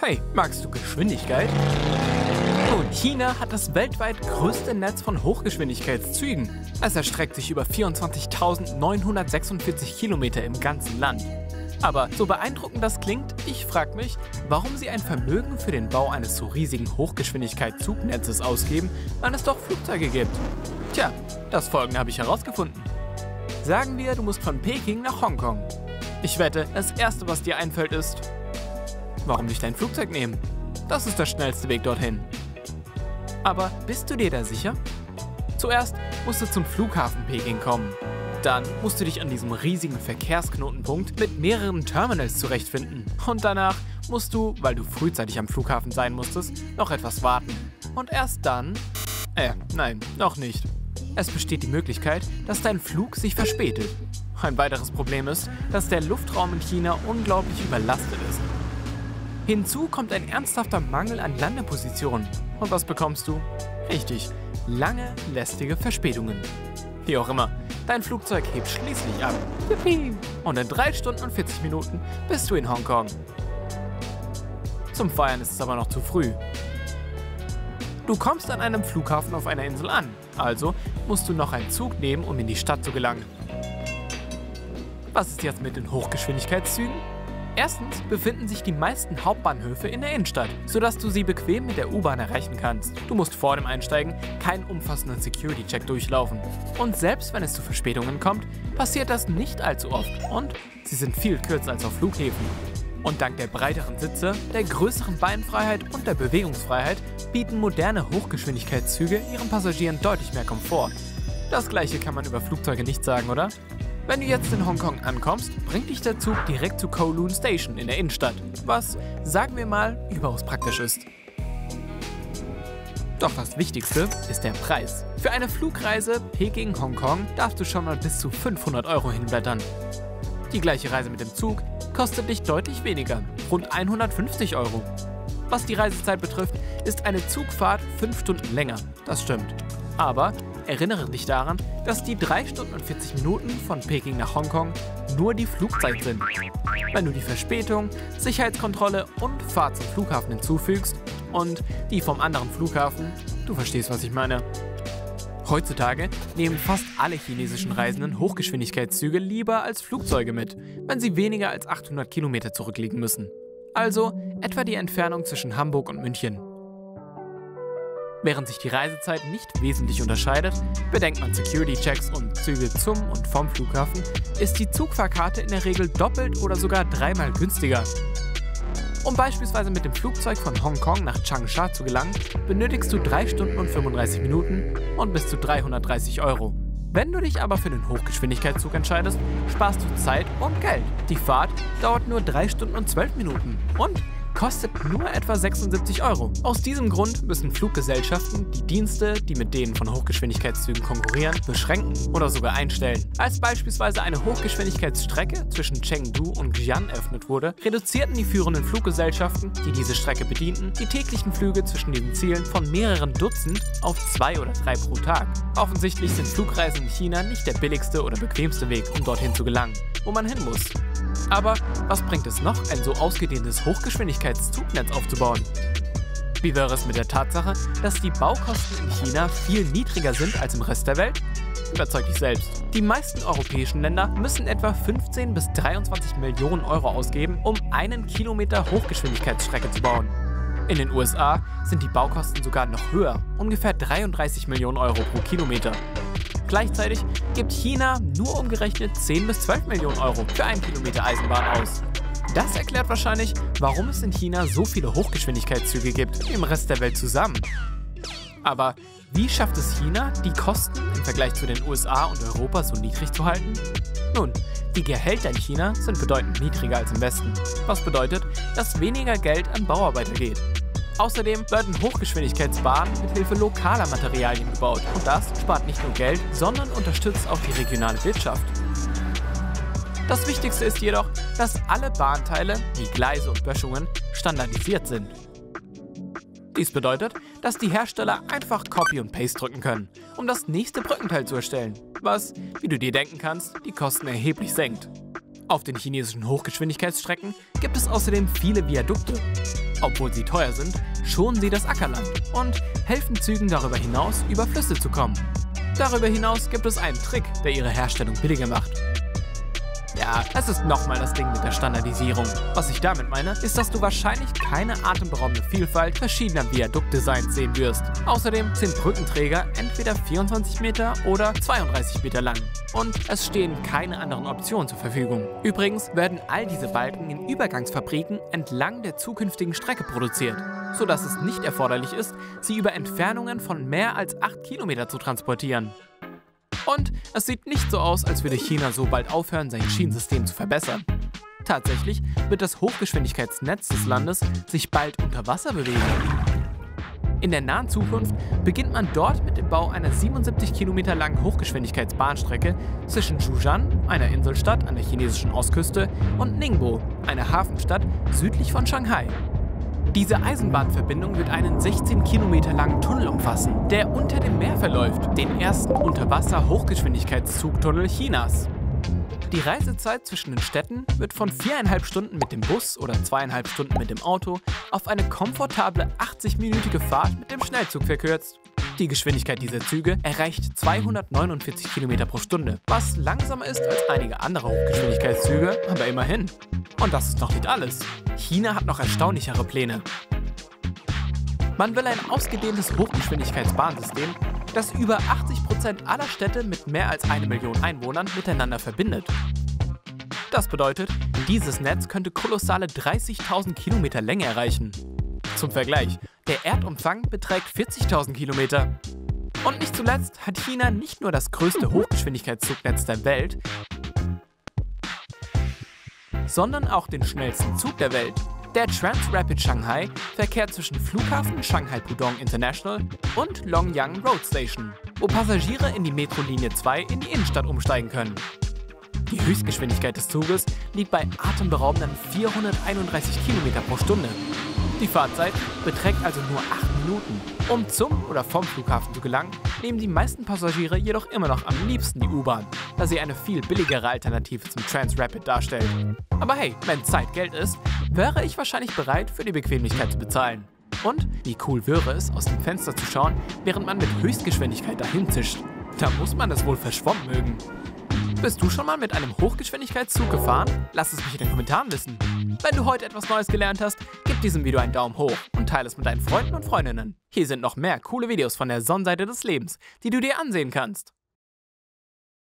Hey, magst du Geschwindigkeit? Nun, China hat das weltweit größte Netz von Hochgeschwindigkeitszügen. Es erstreckt sich über 24.946 Kilometer im ganzen Land. Aber so beeindruckend das klingt, ich frage mich, warum sie ein Vermögen für den Bau eines so riesigen Hochgeschwindigkeitszugnetzes ausgeben, wenn es doch Flugzeuge gibt. Tja, das Folgende habe ich herausgefunden. Sagen wir, du musst von Peking nach Hongkong. Ich wette, das Erste, was dir einfällt, ist: Warum nicht ein Flugzeug nehmen? Das ist der schnellste Weg dorthin. Aber bist du dir da sicher? Zuerst musst du zum Flughafen Peking kommen. Dann musst du dich an diesem riesigen Verkehrsknotenpunkt mit mehreren Terminals zurechtfinden. Und danach musst du, weil du frühzeitig am Flughafen sein musstest, noch etwas warten. Und erst dann... nein, noch nicht. Es besteht die Möglichkeit, dass dein Flug sich verspätet. Ein weiteres Problem ist, dass der Luftraum in China unglaublich überlastet ist. Hinzu kommt ein ernsthafter Mangel an Landepositionen. Und was bekommst du? Richtig, lange, lästige Verspätungen. Wie auch immer, dein Flugzeug hebt schließlich ab. Yippie! Und in 3 Stunden und 40 Minuten bist du in Hongkong. Zum Feiern ist es aber noch zu früh. Du kommst an einem Flughafen auf einer Insel an, also musst du noch einen Zug nehmen, um in die Stadt zu gelangen. Was ist jetzt mit den Hochgeschwindigkeitszügen? Erstens befinden sich die meisten Hauptbahnhöfe in der Innenstadt, sodass du sie bequem mit der U-Bahn erreichen kannst. Du musst vor dem Einsteigen keinen umfassenden Security-Check durchlaufen. Und selbst wenn es zu Verspätungen kommt, passiert das nicht allzu oft und sie sind viel kürzer als auf Flughäfen. Und dank der breiteren Sitze, der größeren Beinfreiheit und der Bewegungsfreiheit bieten moderne Hochgeschwindigkeitszüge ihren Passagieren deutlich mehr Komfort. Das gleiche kann man über Flugzeuge nicht sagen, oder? Wenn du jetzt in Hongkong ankommst, bringt dich der Zug direkt zu Kowloon Station in der Innenstadt, was, sagen wir mal, überaus praktisch ist. Doch das Wichtigste ist der Preis. Für eine Flugreise Peking-Hongkong darfst du schon mal bis zu 500 € hinblättern. Die gleiche Reise mit dem Zug kostet dich deutlich weniger, rund 150 €. Was die Reisezeit betrifft, ist eine Zugfahrt 5 Stunden länger, das stimmt. Aber erinnere dich daran, dass die 3 Stunden und 40 Minuten von Peking nach Hongkong nur die Flugzeit sind. Wenn du die Verspätung, Sicherheitskontrolle und Fahrt zum Flughafen hinzufügst und die vom anderen Flughafen, du verstehst, was ich meine. Heutzutage nehmen fast alle chinesischen Reisenden Hochgeschwindigkeitszüge lieber als Flugzeuge mit, wenn sie weniger als 800 Kilometer zurücklegen müssen. Also etwa die Entfernung zwischen Hamburg und München. Während sich die Reisezeit nicht wesentlich unterscheidet, bedenkt man Security-Checks und Züge zum und vom Flughafen, ist die Zugfahrkarte in der Regel doppelt oder sogar 3-mal günstiger. Um beispielsweise mit dem Flugzeug von Hongkong nach Changsha zu gelangen, benötigst du 3 Stunden und 35 Minuten und bis zu 330 €. Wenn du dich aber für den Hochgeschwindigkeitszug entscheidest, sparst du Zeit und Geld. Die Fahrt dauert nur 3 Stunden und 12 Minuten und kostet nur etwa 76 €. Aus diesem Grund müssen Fluggesellschaften die Dienste, die mit denen von Hochgeschwindigkeitszügen konkurrieren, beschränken oder sogar einstellen. Als beispielsweise eine Hochgeschwindigkeitsstrecke zwischen Chengdu und Xi'an eröffnet wurde, reduzierten die führenden Fluggesellschaften, die diese Strecke bedienten, die täglichen Flüge zwischen diesen Zielen von mehreren Dutzend auf 2 oder 3 pro Tag. Offensichtlich sind Flugreisen in China nicht der billigste oder bequemste Weg, um dorthin zu gelangen, wo man hin muss. Aber was bringt es noch, ein so ausgedehntes Hochgeschwindigkeitszugnetz aufzubauen? Wie wäre es mit der Tatsache, dass die Baukosten in China viel niedriger sind als im Rest der Welt? Überzeug dich selbst. Die meisten europäischen Länder müssen etwa 15 bis 23 Millionen € ausgeben, um 1 Kilometer Hochgeschwindigkeitsstrecke zu bauen. In den USA sind die Baukosten sogar noch höher, ungefähr 33 Millionen € pro Kilometer. Gleichzeitig gibt China nur umgerechnet 10 bis 12 Millionen € für 1 Kilometer Eisenbahn aus. Das erklärt wahrscheinlich, warum es in China so viele Hochgeschwindigkeitszüge gibt wie im Rest der Welt zusammen. Aber wie schafft es China, die Kosten im Vergleich zu den USA und Europa so niedrig zu halten? Nun, die Gehälter in China sind bedeutend niedriger als im Westen, was bedeutet, dass weniger Geld an Bauarbeiter geht. Außerdem werden Hochgeschwindigkeitsbahnen mit Hilfe lokaler Materialien gebaut und das spart nicht nur Geld, sondern unterstützt auch die regionale Wirtschaft. Das Wichtigste ist jedoch, dass alle Bahnteile, wie Gleise und Böschungen, standardisiert sind. Dies bedeutet, dass die Hersteller einfach Copy und Paste drücken können, um das nächste Brückenteil zu erstellen, was, wie du dir denken kannst, die Kosten erheblich senkt. Auf den chinesischen Hochgeschwindigkeitsstrecken gibt es außerdem viele Viadukte. Obwohl sie teuer sind, schonen sie das Ackerland und helfen Zügen darüber hinaus, über Flüsse zu kommen. Darüber hinaus gibt es einen Trick, der ihre Herstellung billiger macht. Ja, es ist nochmal das Ding mit der Standardisierung. Was ich damit meine, ist, dass du wahrscheinlich keine atemberaubende Vielfalt verschiedener Viaduktdesigns sehen wirst. Außerdem sind Brückenträger entweder 24 Meter oder 32 Meter lang. Und es stehen keine anderen Optionen zur Verfügung. Übrigens werden all diese Balken in Übergangsfabriken entlang der zukünftigen Strecke produziert, sodass es nicht erforderlich ist, sie über Entfernungen von mehr als 8 Kilometer zu transportieren. Und es sieht nicht so aus, als würde China so bald aufhören, sein Schienensystem zu verbessern. Tatsächlich wird das Hochgeschwindigkeitsnetz des Landes sich bald unter Wasser bewegen. In der nahen Zukunft beginnt man dort mit dem Bau einer 77 Kilometer langen Hochgeschwindigkeitsbahnstrecke zwischen Zhujiang, einer Inselstadt an der chinesischen Ostküste, und Ningbo, einer Hafenstadt südlich von Shanghai. Diese Eisenbahnverbindung wird einen 16 Kilometer langen Tunnel umfassen, der unter dem Meer verläuft, den ersten Unterwasser-Hochgeschwindigkeitszugtunnel Chinas. Die Reisezeit zwischen den Städten wird von 4,5 Stunden mit dem Bus oder 2,5 Stunden mit dem Auto auf eine komfortable 80-minütige Fahrt mit dem Schnellzug verkürzt. Die Geschwindigkeit dieser Züge erreicht 249 Kilometer pro Stunde, was langsamer ist als einige andere Hochgeschwindigkeitszüge, aber immerhin. Und das ist noch nicht alles. China hat noch erstaunlichere Pläne. Man will ein ausgedehntes Hochgeschwindigkeitsbahnsystem, das über 80% aller Städte mit mehr als 1 Million Einwohnern miteinander verbindet. Das bedeutet, dieses Netz könnte kolossale 30.000 Kilometer Länge erreichen. Zum Vergleich, der Erdumfang beträgt 40.000 Kilometer. Und nicht zuletzt hat China nicht nur das größte Hochgeschwindigkeitszugnetz der Welt, sondern auch den schnellsten Zug der Welt. Der Transrapid Shanghai verkehrt zwischen Flughafen Shanghai Pudong International und Longyang Road Station, wo Passagiere in die Metrolinie 2 in die Innenstadt umsteigen können. Die Höchstgeschwindigkeit des Zuges liegt bei atemberaubenden 431 Kilometer pro Stunde. Die Fahrzeit beträgt also nur 8 Minuten. Um zum oder vom Flughafen zu gelangen, nehmen die meisten Passagiere jedoch immer noch am liebsten die U-Bahn, da sie eine viel billigere Alternative zum Transrapid darstellt. Aber hey, wenn Zeit Geld ist, wäre ich wahrscheinlich bereit, für die Bequemlichkeit zu bezahlen. Und wie cool wäre es, aus dem Fenster zu schauen, während man mit Höchstgeschwindigkeit dahin zischt. Da muss man es wohl verschwommen mögen. Bist du schon mal mit einem Hochgeschwindigkeitszug gefahren? Lass es mich in den Kommentaren wissen. Wenn du heute etwas Neues gelernt hast, gib diesem Video einen Daumen hoch und teile es mit deinen Freunden und Freundinnen. Hier sind noch mehr coole Videos von der Sonnenseite des Lebens, die du dir ansehen kannst.